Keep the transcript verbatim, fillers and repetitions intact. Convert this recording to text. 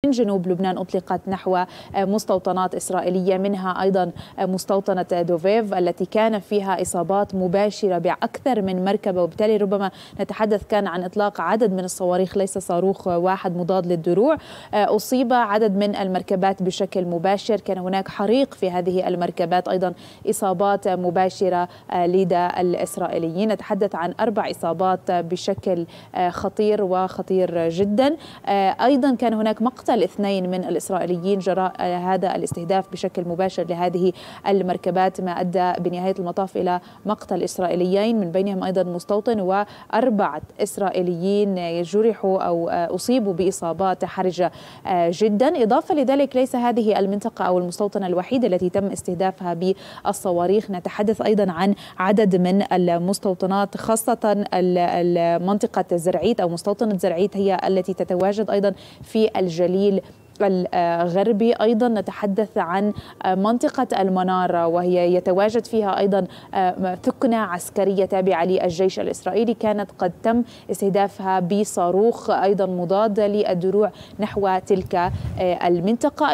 جنوب لبنان أطلقت نحو مستوطنات إسرائيلية، منها أيضا مستوطنة دوفيف التي كان فيها إصابات مباشرة بأكثر من مركبة، وبالتالي ربما نتحدث كان عن إطلاق عدد من الصواريخ ليس صاروخ واحد مضاد للدروع. أصيب عدد من المركبات بشكل مباشر، كان هناك حريق في هذه المركبات، أيضا إصابات مباشرة لدى الإسرائيليين. نتحدث عن أربع إصابات بشكل خطير وخطير جدا. أيضا كان هناك مقتل اثنين من الإسرائيليين جراء هذا الاستهداف بشكل مباشر لهذه المركبات، ما أدى بنهاية المطاف إلى مقتل إسرائيليين، من بينهم أيضا مستوطن وأربعة إسرائيليين جرحوا أو أصيبوا بإصابات حرجة جدا. إضافة لذلك ليس هذه المنطقة أو المستوطنة الوحيدة التي تم استهدافها بالصواريخ، نتحدث أيضا عن عدد من المستوطنات، خاصة منطقة زرعيت أو مستوطنة زرعيت هي التي تتواجد أيضا في الجليل الغربي. أيضا نتحدث عن منطقة المنارة وهي يتواجد فيها أيضا ثكنة عسكرية تابعة للجيش الإسرائيلي، كانت قد تم استهدافها بصاروخ أيضا مضاد للدروع نحو تلك المنطقة.